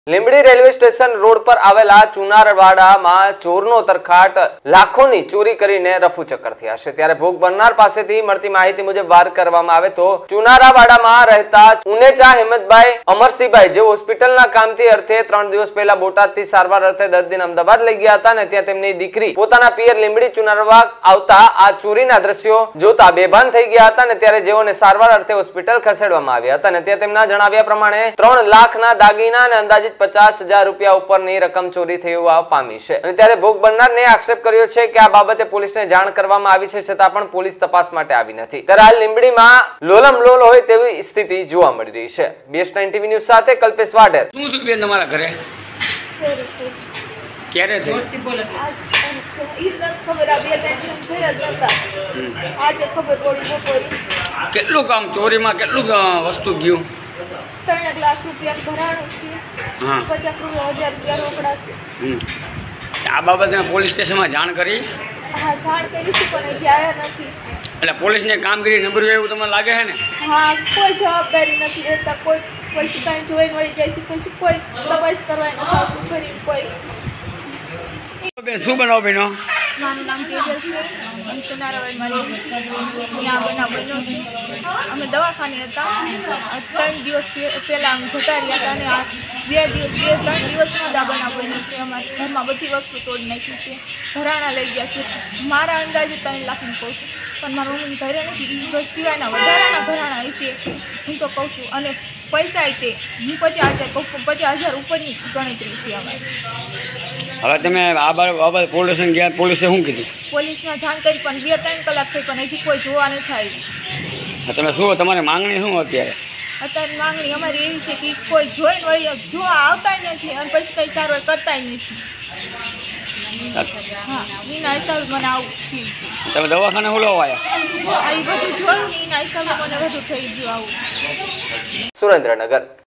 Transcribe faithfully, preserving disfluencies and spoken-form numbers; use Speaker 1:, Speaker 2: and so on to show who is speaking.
Speaker 1: Limbdi railway station road પર આવેલા ચુનારવાડામાં ચોરનો તરખાટ લાખોની ચોરી કરીને રફુચક્કર થયા છે। ત્યારે ભોગ બનનાર પાસેથી મળતી માહિતી મુજબ વાત કરવામાં આવે તો ચુનારાવાડામાં રહેતા ઉનેચા હેમંતભાઈ અમરસિંહભાઈ જે હોસ્પિટલના કામથી અર્થે ત્રણ દિવસ પહેલા બોટાદથી સારવાર અર્થે દસ દિન અમદાવાદ લઈ ગયા હતા અને ત્યાં તેમની દીકરી પોતાના પિયર લીંબડી ચુનારવા આવતા આ ચોરીના દ્રશ્યો જોતા બેભાન થઈ ગયા હતા અને ત્યારે જેઓને સારવાર અર્થે હોસ્પિટલ ખસેડવામાં આવ્યા હતા અને ત્યાં તેમના જણાવ્યા પ્રમાણે ત્રણ લાખના દાગીના અને અંદાજિત પચાસ હજાર રૂપિયા ઉપરની રકમ ચોરી થઈ હોવા પામી છે અને ત્યારે ભોગ બનનારને આક્ષેપ કર્યો છે કે આ બાબતે પોલીસને જાણ કરવામાં આવી છે છતાં પણ પોલીસ તપાસ માટે આવી નથી। ત્યારે હાલ લીંબડીમાં લોલમ લોલ હોય તેવી સ્થિતિ જોવા મળી રહી છે। બીએસ નાઇન ટીવી ન્યૂઝ સાથે કલ્પેશ વાઢેર।
Speaker 2: શું થયું બેન તમારા ઘરે? ક્યારે છે? કેટલું કામ ચોરીમાં કેટલું વસ્તુ ગયું?
Speaker 3: ત્રણ લાખ રૂપિયા ભરાણું છે, પચાસ હજાર રૂપિયા રોકડા છે।
Speaker 2: આ બાબતે પોલીસ સ્ટેશનમાં જાણ કરી?
Speaker 3: હા, જાણ કરી છે પણ હજી આવ્યા નથી।
Speaker 2: એટલે પોલીસને કામગીરી નબળી એવું તમને લાગે છે ને?
Speaker 3: હા, કોઈ જવાબદારી નથી લેતા, કોઈ પછી કાંઈ જોઈને વહી જાય છે, પછી કોઈ તપાસ કરવા નથી આવતું ફરી કોઈ।
Speaker 2: બેન શું બનાવો બેનો?
Speaker 3: મારું નામ તેજલ છે, હું સોનારાવાડમાં રહું છું। ત્યાં બનાવ બન્યો છે, અમે દવાખાને હતા, ત્રણ દિવસ પહેલાં અમે જતા રહ્યા હતા અને આ બે દિવસ બે ત્રણ દિવસમાં જ આ બનાવ બન્યો છે। અમારા ઘરમાં બધી વસ્તુ તોડી નાખી છે, ઘરાણા લઈ ગયા છે। મારા અંદાજે ત્રણ લાખનું કહું છું પણ મારા મમ્મીને ઘરે નથી, સિવાયના વધારાના ઘરાણા હશે હું તો કહું છું। અને પૈસા તે હું પચાસ હજાર કહું, પચાસ હજાર ઉપરની ગણતરી છે અમારી।
Speaker 2: હવે તમે આ બાબત પોલીસ ગયા, પોલીસે શું કીધું?
Speaker 3: પોલીસમાં જાણ કરી પણ બે ત્રણ કલાક થઈ પણ હજી કોઈ જોવા નથી આવ્યું।
Speaker 2: તમે શું તમારી માંગણી શું અત્યારે?
Speaker 3: અત્યારે માંગણી અમારી એવી છે કે કોઈ જોઈને વળી જોવા આવતા નથી અને પછી કંઈ સારવાર કરતા નથી। હા, એના હિસાબે મને આવું થયું।
Speaker 2: તમે દવાખાને શું લેવા આવ્યા?
Speaker 3: આ બધું જોયું ને એના હિસાબે મને બધું થઈ ગયું આવું।
Speaker 1: સુરેન્દ્રનગર।